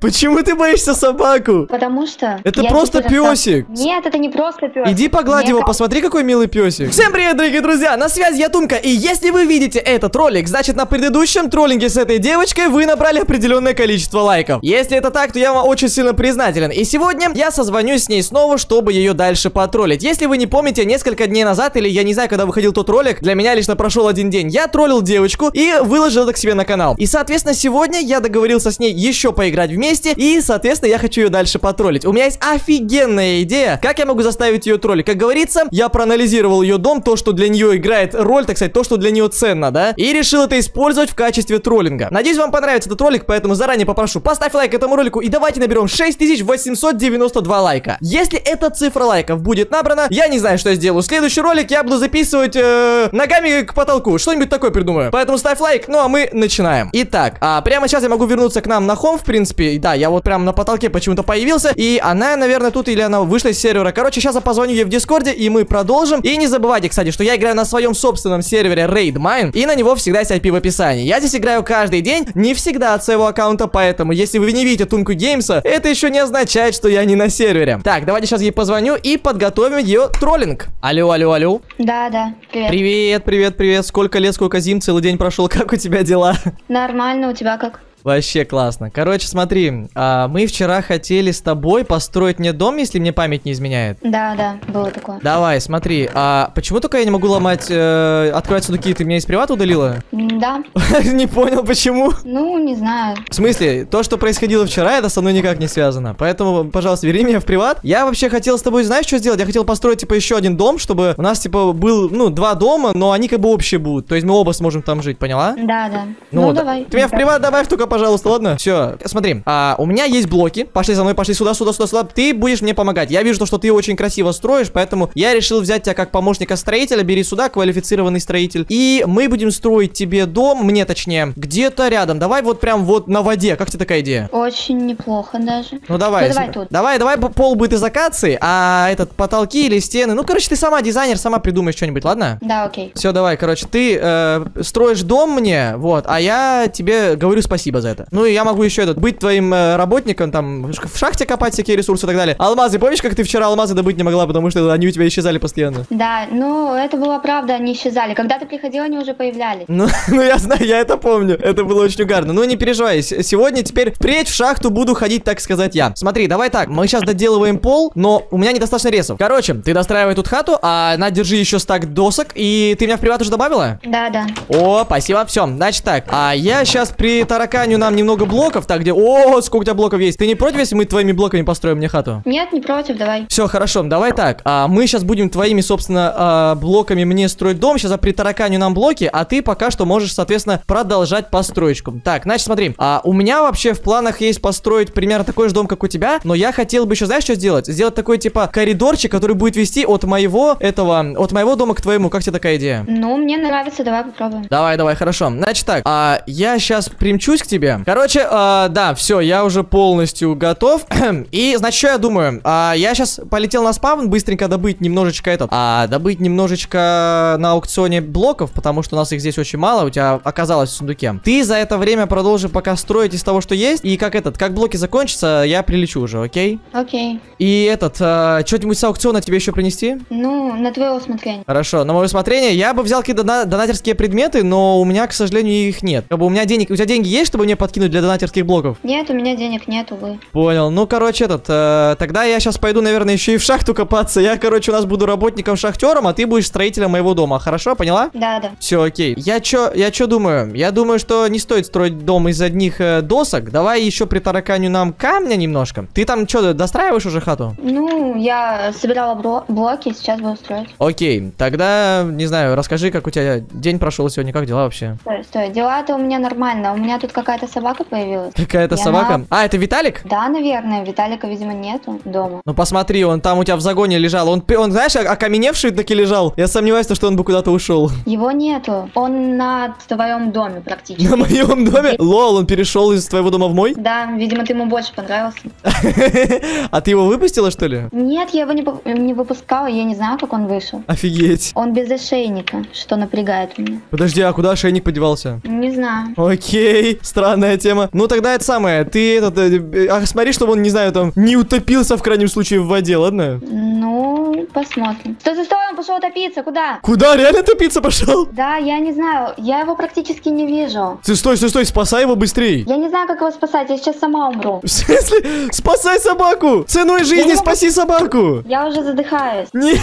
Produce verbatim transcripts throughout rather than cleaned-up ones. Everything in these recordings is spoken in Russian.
Почему ты боишься собаку? Потому что... Это просто песик. Нет, это не просто песик. Иди погладь его, посмотри, какой милый песик. Всем привет, дорогие друзья, на связи я Тумка. И если вы видите этот ролик, значит на предыдущем троллинге с этой девочкой вы набрали определенное количество лайков. Если это так, то я вам очень сильно признателен. И сегодня я созвонюсь с ней снова, чтобы ее дальше потроллить. Если вы не помните, несколько дней назад, или я не знаю, когда выходил тот ролик, для меня лично прошел один день, я троллил девочку и выложил это к себе на канал. И, соответственно, сегодня я договорился с ней еще поиграть вместе, и, соответственно, я хочу ее дальше потроллить. У меня есть офигенная идея, как я могу заставить ее троллить. Как говорится, я проанализировал ее дом, то, что для нее играет роль, так сказать, то, что для нее ценно, да, и решил это использовать в качестве троллинга. Надеюсь, вам понравится этот ролик, поэтому заранее попрошу, поставь лайк этому ролику и давайте наберем шесть тысяч восемьсот девяносто два лайка. Если эта цифра лайков будет набрана, я не знаю, что я сделаю. Следующий ролик я буду записывать э, ногами к потолку, что-нибудь такое придумаю. Поэтому ставь лайк, ну а мы начинаем. Итак, а, прямо сейчас я могу вернуться к нам на хом, в принципе. Да, я вот прям на потолке почему-то появился. И она, наверное, тут, или она вышла из сервера. Короче, сейчас я позвоню ей в Дискорде, и мы продолжим. И не забывайте, кстати, что я играю на своем собственном сервере RaidMine, и на него всегда есть ай пи в описании. Я здесь играю каждый день, не всегда от своего аккаунта, поэтому если вы не видите Тумку Геймса, это еще не означает, что я не на сервере. Так, давайте сейчас ей позвоню и подготовим ее троллинг. Алло, алло, алло. Да, да, привет. Привет, привет, привет. Сколько лет, сколько зим, целый день прошел, как у тебя дела? Нормально, у тебя как? Вообще классно. Короче, смотри, а, мы вчера хотели с тобой построить мне дом, если мне память не изменяет. Да, да, было такое. Давай, смотри, а почему только я не могу ломать, э, открывать сундуки? Ты меня из привата удалила? Да. Не понял, почему? Ну, не знаю. В смысле, то, что происходило вчера, это со мной никак не связано. Поэтому, пожалуйста, вери меня в приват. Я вообще хотел с тобой, знаешь, что сделать? Я хотел построить, типа, еще один дом, чтобы у нас, типа, был, ну, два дома, но они как бы общие будут. То есть мы оба сможем там жить, поняла? Да, да. Ну, Ну, да. давай. Ты меня в приват добавь только, пожалуйста, ладно? Все, смотри, а, у меня есть блоки. Пошли за мной, пошли сюда, сюда, сюда, сюда. Ты будешь мне помогать. Я вижу, то, что ты очень красиво строишь, поэтому я решил взять тебя как помощника строителя. Бери сюда, квалифицированный строитель. И мы будем строить тебе дом, мне точнее, где-то рядом. Давай вот прям вот на воде. Как тебе такая идея? Очень неплохо даже. Ну давай. Ну, давай тут. Давай, давай, пол будет из акации, а этот потолки или стены. Ну, короче, ты сама дизайнер, сама придумаешь что-нибудь, ладно? Да, окей. Все, давай, короче, ты э, строишь дом мне, вот, а я тебе говорю спасибо за это. Ну и я могу еще этот быть твоим э, работником, там, в шахте копать всякие ресурсы и так далее. Алмазы, помнишь, как ты вчера алмазы добыть не могла, потому что они у тебя исчезали постоянно? Да, ну, это была правда, они исчезали. Когда ты приходил, они уже появлялись. Ну, ну, я знаю, я это помню. Это было очень угарно. Ну, не переживай. Сегодня теперь впредь в шахту буду ходить, так сказать, я. Смотри, давай так. Мы сейчас доделываем пол, но у меня недостаточно ресов. Короче, ты достраивай тут хату, а на, держи еще стак досок. И ты меня в приват уже добавила? Да, да. О, спасибо. Все, значит так. А я сейчас притараканю нам немного блоков, так где... О, сколько у тебя блоков есть. Ты не против, если мы твоими блоками построим мне хату? Нет, не против, давай. Все, хорошо, давай так. А, мы сейчас будем твоими, собственно, а, блоками мне строить дом. Сейчас я притараканю нам блоки, а ты пока что можешь, соответственно, продолжать построечку. Так, значит, смотри. А, у меня вообще в планах есть построить примерно такой же дом, как у тебя, но я хотел бы еще, знаешь, что сделать? Сделать такой, типа, коридорчик, который будет вести от моего, этого, от моего дома к твоему. Как тебе такая идея? Ну, мне нравится, давай попробуем. Давай, давай, хорошо. Значит так, а, я сейчас примчусь к тебе. Короче, а, да, все, я уже полностью готов. И, значит, что я думаю? А, я сейчас полетел на спавн, быстренько добыть немножечко этот, а, добыть немножечко на аукционе блоков, потому что у нас их здесь очень мало, у тебя оказалось в сундуке. Ты за это время продолжи пока строить из того, что есть, и как этот, как блоки закончатся, я прилечу уже, окей? Окей. И этот, а, что-нибудь с аукциона тебе еще принести? Ну, на твое усмотрение. Хорошо, на мое усмотрение. Я бы взял какие-то дона донатерские предметы, но у меня, к сожалению, их нет. Как бы у меня денег, у тебя деньги есть, чтобы мне подкинуть для донатерских блоков? Нет, у меня денег нет, увы. Понял. Ну, короче, этот, э, тогда я сейчас пойду, наверное, еще и в шахту копаться. Я, короче, у нас буду работником-шахтером, а ты будешь строителем моего дома. Хорошо, поняла? Да, да. Все, окей. Я чё, я чё думаю? Я думаю, что не стоит строить дом из одних э, досок. Давай еще притараканю нам камня немножко. Ты там что, достраиваешь уже хату? Ну, я собирала блоки, сейчас буду строить. Окей. Тогда, не знаю, расскажи, как у тебя день прошел сегодня, как дела вообще? Стой, стой. Дела-то у меня нормально. У меня тут какая-то собака появилась. Какая-то И собака? она... А, это Виталик? Да, наверное. Виталика, видимо, нету дома. Ну посмотри, он там у тебя в загоне лежал. Он, он знаешь, окаменевший таки лежал. Я сомневаюсь, что он бы куда-то ушел. Его нету. Он на твоем доме практически. На моем доме? Лол, он перешел из твоего дома в мой? Да, видимо, ты ему больше понравился. А ты его выпустила, что ли? Нет, я его не, не выпускала. Я не знаю, как он вышел. Офигеть. Он без ошейника, что напрягает меня. Подожди, а куда ошейник подевался? Не знаю. Окей, странно. Странная тема. Ну, тогда это самое, ты этот, э, а, смотри, чтобы он, не знаю, там, не утопился в крайнем случае в воде, ладно? Ну, посмотрим. Стой, стой, стой, он пошел топиться, куда? Куда? Реально топиться пошел? Да, я не знаю, я его практически не вижу. Ты стой, стой, стой, спасай его быстрей. Я не знаю, как его спасать, я сейчас сама умру. В смысле? Спасай собаку! Ценой жизни Я не спаси собаку! Я уже задыхаюсь. Нет,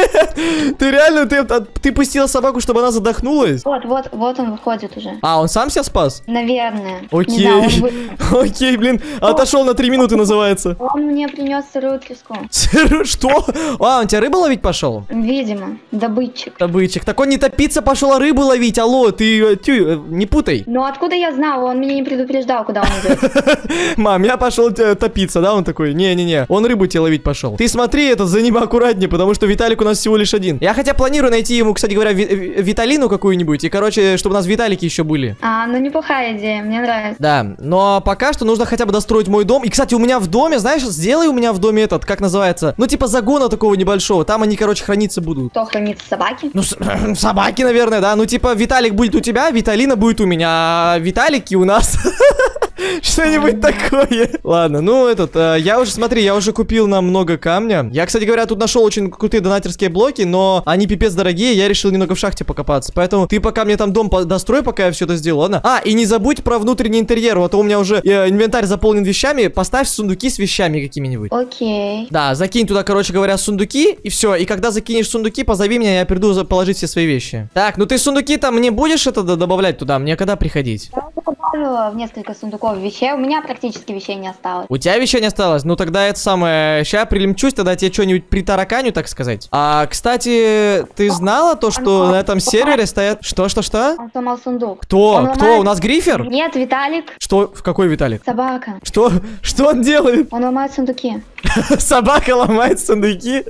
ты реально, ты, ты пустила собаку, чтобы она задохнулась? Вот, вот, вот он выходит уже. А, он сам себя спас? Наверное. Окей, Не знаю, он, вы... окей, блин, отошел на три минуты называется. он мне принес сырую треску. Что? А, он тебя рыбу ловить пошел? Видимо, добытчик. Добытчик. Так он не топиться пошел, а рыбу ловить. Алло, ты э, тю, э, не путай. Ну откуда я знал? Он меня не предупреждал, куда он идет. Мам, я пошел э, топиться, да? Он такой, не-не-не, он рыбу тебе ловить пошел. Ты смотри, это за ним аккуратнее, потому что Виталик у нас всего лишь один. Я хотя планирую найти ему, кстати говоря, ви Виталину какую-нибудь. И, короче, чтобы у нас Виталики еще были. А, ну неплохая идея, мне нравится. Да, но пока что нужно хотя бы достроить мой дом. И, кстати, у меня в доме, знаешь, сделай у меня в доме этот, как называется, ну, типа загона такого небольшого. Там они, короче, храниться будут. Кто хранится, собаки? Ну, собаки, наверное, да. Ну, типа, Виталик будет у тебя, Виталина будет у меня, а Виталики у нас. Что-нибудь такое. Ладно, ну, этот, э, я уже, смотри, я уже купил нам много камня. Я, кстати говоря, тут нашел очень крутые донатерские блоки, но они пипец дорогие, я решил немного в шахте покопаться. Поэтому ты пока мне там дом дострой, пока я все это сделал, ладно? А, и не забудь про внутренний интерьер. Вот у меня уже э, инвентарь заполнен вещами. Поставь сундуки с вещами какими-нибудь. Окей. Да, закинь туда, короче говоря, сундуки, и все. И когда закинешь сундуки, позови меня, я приду за- положить все свои вещи. Так, ну ты сундуки там не будешь это д- добавлять туда? Мне когда приходить? Я уже добавила в несколько сундуков вещей, у меня практически вещей не осталось. У тебя вещей не осталось? Ну тогда это самое... Ща прилемчусь, тогда тебе что-нибудь притараканю, так сказать. А, кстати, ты знала то, что на этом сервере стоят... Что, что, что? Он сломал сундук. Кто? Он Кто? ломает- У нас Грифер? Нет, Виталик, Что? В какой Виталик? собака. Что? Что он делает? Он ломает сундуки. Собака ломает сундуки?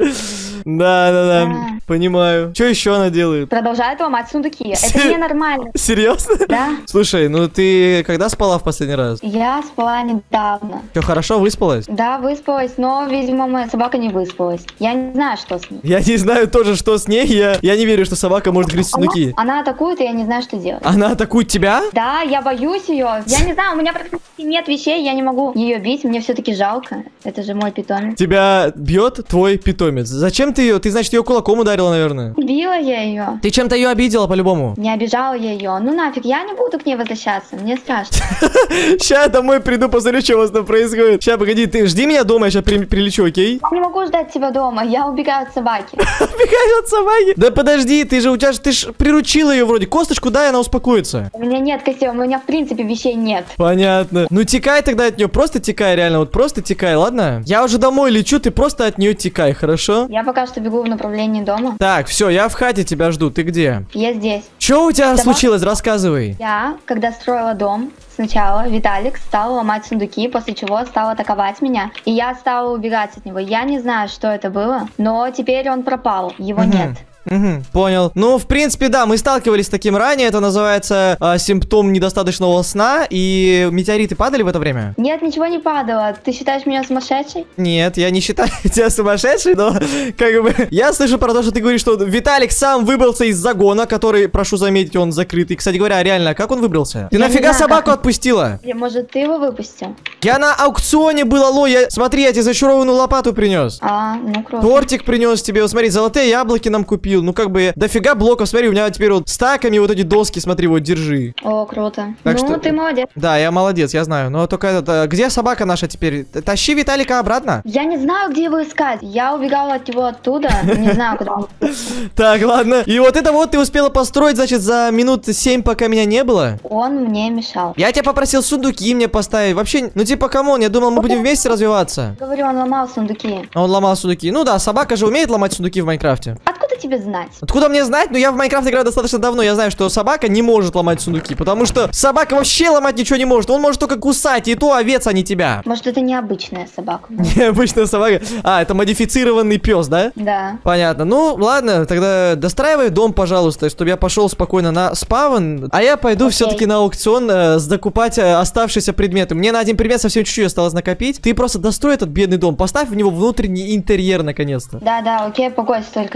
Да, да, да. Да. Понимаю. Что еще она делает? Продолжает ломать сундуки. Се- Это ненормально. Серьезно? Да. Слушай, ну ты когда спала в последний раз? Я спала недавно. Все хорошо, выспалась? Да, выспалась, но, видимо, моя собака не выспалась. Я не знаю, что с ней. Я не знаю тоже, что с ней. Я, я не верю, что собака может грызть Она, сундуки. она атакует, и я не знаю, что делать. Она атакует тебя? Да, я боюсь ее. Я не знаю, у меня практически нет вещей, я не могу ее бить, мне все-таки жалко. Это же мой питомец. Тебя бьет твой питомец. Зачем ты ее? Ты, значит, ее кулаком ударила, наверное. Била я ее. Ты чем-то ее обидела по-любому. Не обижала я ее. Ну нафиг, я не буду к ней возвращаться, мне страшно. Ща я домой приду, посмотрю, что у вас там происходит. Ща, погоди, ты жди меня дома, я сейчас прилечу, окей? Я не могу ждать тебя дома, я убегаю от собаки. Убегает от собаки. Да подожди, ты же у тебя ж- ты ж приручила ее вроде. Косточку дай, она успокоится. У меня нет костей, у меня в принципе вещей нет. Понятно. Ну текай тогда от нее, просто текай, реально, вот просто текай, ладно? Я уже домой лечу, ты просто от нее текай, хорошо? Я пока что бегу в направлении дома. Так, все, я в хате тебя жду, ты где? Я здесь. Что у тебя Дома- случилось, рассказывай. Я, когда строила дом, сначала Виталик стал ломать сундуки, после чего стал атаковать меня. И я стала убегать от него. Я не знаю, что это было, но теперь он пропал, его Мгм. нет. Угу, понял. Ну, в принципе, да, мы сталкивались с таким ранее. Это называется а, симптом недостаточного сна. И метеориты падали в это время? Нет, ничего не падало. Ты считаешь меня сумасшедшей? Нет, я не считаю тебя сумасшедшей, но как бы я слышу про то, что ты говоришь, что Виталик сам выбрался из загона, который, прошу заметить, он закрытый. Кстати говоря, реально, как он выбрался? Ты Я не нафига знаю, собаку как- отпустила? Или, может, ты его выпустил? Я на аукционе был, алло, я... Смотри, я тебе зачарованную лопату принес. А, ну круто. Тортик принес тебе, вот смотри, золотые яблоки нам купил. Ну как бы, дофига блоков, смотри, у меня теперь вот стаками вот эти доски, смотри, вот, держи. О, круто. Так ну, что- ты молодец. Да, я молодец, я знаю. Но только это, где собака наша теперь? Т- Тащи Виталика обратно. Я не знаю, где его искать. Я убегала от него оттуда. Не знаю, куда он. Так, ладно. И вот это вот ты успела построить, значит, за минут семь, пока меня не было. Он мне мешал. Я тебя попросил сундуки мне поставить. Вообще, ну типа, камон, я думал, мы будем вместе развиваться. Говорю, он ломал сундуки. А он ломал сундуки. Ну да, собака же умеет ломать сундуки в Майнкрафте. Откуда тебе знать? Откуда мне знать? Ну я в Майнкрафт играю достаточно давно. Я знаю, что собака не может ломать сундуки. Потому что собака вообще ломать ничего не может. Он может только кусать, и то овец, а не тебя. Может, это необычная собака? Необычная собака. А, это модифицированный пес, да? Да. Понятно. Ну, ладно, тогда достраивай дом, пожалуйста, чтобы я пошел спокойно на спавн. А я пойду Окей. все-таки на аукцион э, закупать э, оставшиеся предметы. Мне на один предмет совсем чуть-чуть осталось накопить. Ты просто дострой этот бедный дом, поставь в него внутренний интерьер наконец-то. Да, да, окей, погодь, только я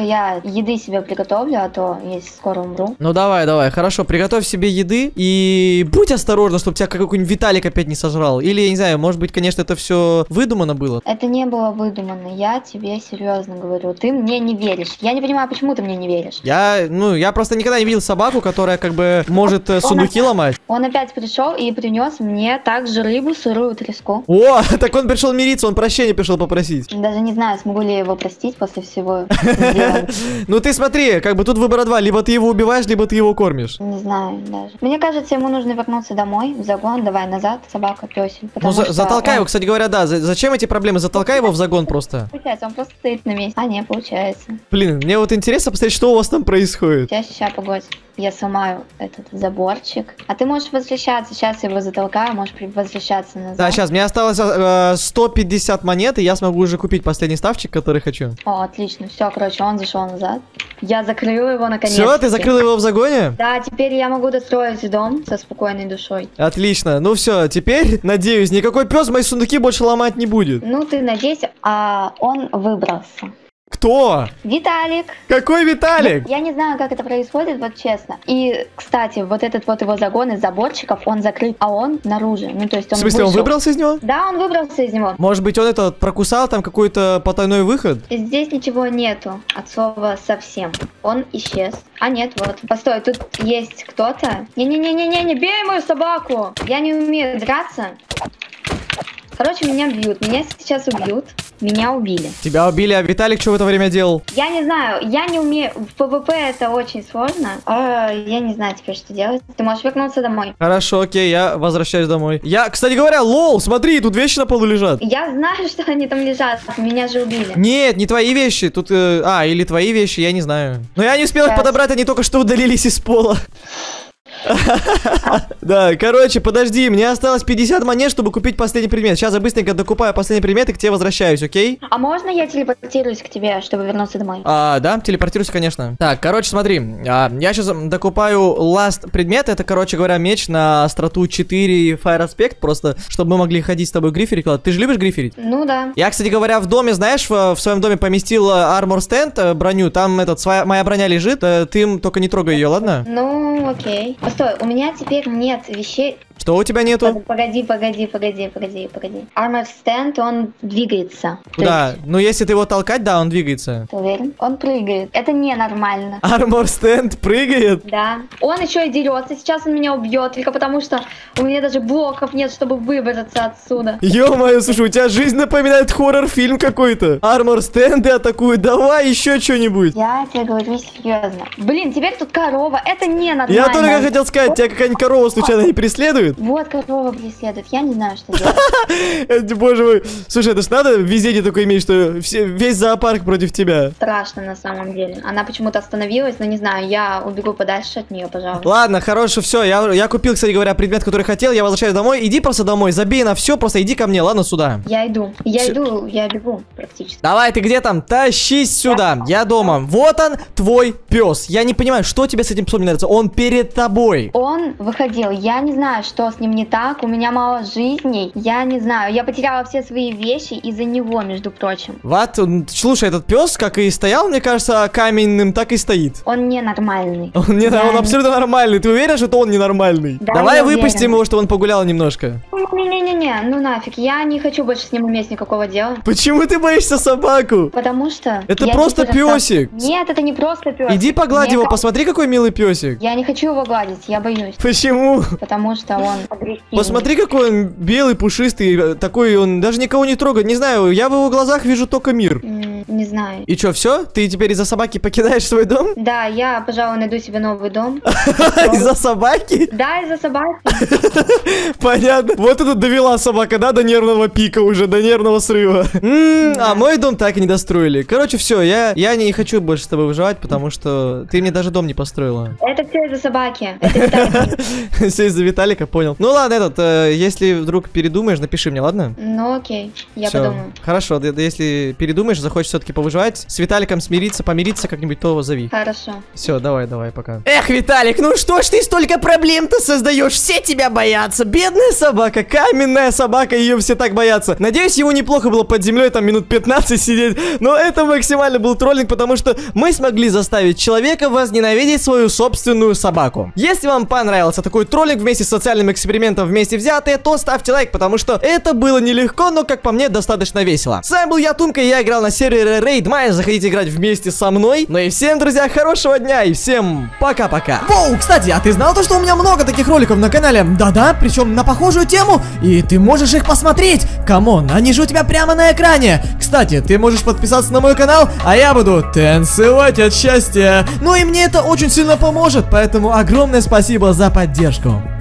еды себе приготовлю, а то если скоро умру. Ну давай, давай, хорошо, приготовь себе еды и будь осторожна, чтобы тебя какой-нибудь Виталик опять не сожрал. Или, я не знаю, может быть, конечно, это все выдумано было. Это не было выдумано, я тебе серьезно говорю. Ты мне не веришь. Я не понимаю, почему ты мне не веришь. Я, ну, я просто никогда не видел собаку, которая как бы может э, сундуки он ломать. Он опять пришел и принес мне также рыбу, сырую треску. О, так он пришел мириться, он прощения пришел попросить. Даже не знаю, смогу ли я его простить после всего сделанного. Ну ты смотри, как бы тут выбора два, либо ты его убиваешь, либо ты его кормишь. Не знаю даже. Мне кажется, ему нужно вернуться домой, в загон, давай назад, собака, пёсель. Ну за затолкай он... его, кстати говоря, да, за зачем эти проблемы? Затолкай его в загон просто. Получается, он просто стоит на месте. А, не, получается. Блин, мне вот интересно посмотреть, что у вас там происходит. Сейчас, сейчас, погодь. Я сломаю этот заборчик. А ты можешь возвращаться. Сейчас я его затолкаю, можешь возвращаться назад. Да, сейчас, мне осталось э, сто пятьдесят монет, и я смогу уже купить последний ставчик, который хочу. О, отлично. Все, короче, он зашел назад. Я закрыла его наконец. Все, ты закрыла его в загоне? Да, теперь я могу достроить дом со спокойной душой. Отлично. Ну все, теперь, надеюсь, никакой пес мои сундуки больше ломать не будет. Ну, ты надейся, а он выбрался. Кто? Виталик. Какой Виталик? Я, я не знаю, как это происходит, вот честно. И, кстати, вот этот вот его загон из заборчиков, он закрыт, а он наружу. Ну, то есть он В смысле, вышел. он выбрался из него? Да, он выбрался из него. Может быть, он это прокусал, там какой-то потайной выход? Здесь ничего нету от слова совсем. Он исчез. А нет, вот. Постой, тут есть кто-то. Не-не-не-не-не, не бей мою собаку! Я не умею драться. Короче, меня бьют. Меня сейчас убьют. Меня убили. Тебя убили, а Виталик что в это время делал? Я не знаю, я не умею. В ПВП это очень сложно. А, я не знаю теперь, что делать. Ты можешь вернуться домой. Хорошо, окей, я возвращаюсь домой. Я, кстати говоря, лол, смотри, тут вещи на полу лежат. Я знаю, что они там лежат. Меня же убили. Нет, не твои вещи. Тут, э, а, или твои вещи, я не знаю. Но я не успел их Сейчас. подобрать, они только что удалились из пола. Да, короче, подожди, мне осталось пятьдесят монет, чтобы купить последний предмет. Сейчас я быстренько докупаю последний предмет и к тебе возвращаюсь, окей? А можно я телепортируюсь к тебе, чтобы вернуться домой? А, да, телепортируйся, конечно. Так, короче, смотри, а, я сейчас докупаю last предмет. Это, короче говоря, меч на остроту четыре Fire Aspect, просто, чтобы мы могли ходить с тобой гриферить. Ты же любишь гриферить? Ну да. Я, кстати говоря, в доме, знаешь, в, в своем доме поместил Armor Stand, э, броню. Там этот, своя, моя броня лежит. Э, ты им только не трогай ее, ладно? Ну, окей. Постой, у меня теперь нет вещей. Что у тебя нету? Погоди, погоди, погоди, погоди, погоди. Armor Stand, он двигается. Да, ну если ты его толкать, да, он двигается. Ты уверен? Он прыгает. Это ненормально. Armor Stand прыгает? Да. Он еще и дерется. Сейчас он меня убьет, только потому что у меня даже блоков нет, чтобы выбраться отсюда. Ё-моё, слушай, у тебя жизнь напоминает хоррор-фильм какой-то. Armor Stand атакует, давай еще что-нибудь. Я тебе говорю серьезно. Блин, теперь тут корова. Это ненормально. Я только хотел сказать, тебя какая-нибудь корова случайно не преследует? Вот корова преследует. Я не знаю, что делать. Боже мой. Слушай, это ж надо везение такое иметь, что все, весь зоопарк против тебя. Страшно на самом деле. Она почему-то остановилась, но не знаю, я убегу подальше от нее, пожалуйста. Ладно, хорошо, все. Я, я купил, кстати говоря, предмет, который хотел. Я возвращаюсь домой. Иди просто домой, забей на все, просто иди ко мне, ладно, сюда. Я иду. Я Всё. иду, я бегу практически. Давай, ты где там? Тащись сюда. Я дома. Вот он, твой пес. Я не понимаю, что тебе с этим псом не нравится. Он перед тобой. Он выходил. Я не знаю, что с ним не так. У меня мало жизней. Я не знаю. Я потеряла все свои вещи из-за него, между прочим. Вот, слушай, этот пес, как и стоял, мне кажется, каменным, так и стоит. Он ненормальный. Он, не, Я он не- абсолютно нормальный. Ты уверен, что он ненормальный? Да, Давай я выпустим уверена. его, чтобы он погулял немножко. Не-не-не, ну нафиг. Я не хочу больше с ним иметь никакого дела. Почему ты боишься собаку? Потому что... Это я просто теперь остав- песик. Нет, это не просто пес. Иди погладь Мне его, ка- посмотри, какой милый песик. Я не хочу его гладить, я боюсь. Почему? Потому что он агрессивный. Посмотри, какой он белый, пушистый, э, такой он даже никого не трогает. Не знаю, я в его глазах вижу только мир. М, Не знаю. И чё, все? Ты теперь из-за собаки покидаешь свой дом? Да, я, пожалуй, найду себе новый дом. Из-за собаки? Да, из-за собаки. Понятно. Вот это довела собака, да, до нервного пика уже, до нервного срыва. М, А мой дом так и не достроили. Короче, все, я, я не хочу больше с тобой выживать, потому что ты мне даже дом не построила. Это все из-за собаки. Это Виталик. Все из-за Виталика, понял. Ну ладно, этот, э, если вдруг передумаешь, напиши мне, ладно? Ну окей, я Всё. подумаю. Хорошо, да- да если передумаешь, захочешь все-таки повыживать. С Виталиком смириться, помириться, как-нибудь то его зови. Хорошо. Все, давай, давай, пока. Эх, Виталик, ну что ж ты столько проблем-то создаешь? Все тебя боятся. Бедная собака, каменная собака, ее все так боятся. Надеюсь, ему неплохо было под землей там минут пятнадцать сидеть. Но это максимально был троллинг, потому что мы смогли заставить человека возненавидеть свою собственную собаку. Если вам понравился такой троллинг вместе с социальным экспериментом вместе взятые, то ставьте лайк, потому что это было нелегко, но, как по мне, достаточно весело. С вами был я, Тумка, и я играл на сервере Raid Mine. Заходите играть вместе со мной. Ну и всем, друзья, хорошего дня и всем пока-пока. Воу, кстати, а ты знал то, что у меня много таких роликов на канале? Да-да, причем на похожую тему, и ты можешь их посмотреть. Камон, они же у тебя прямо на экране. Кстати, ты можешь подписаться на мой канал, а я буду танцевать от счастья. Ну и мне это очень сильно поможет, поэтому огромное спасибо за поддержку.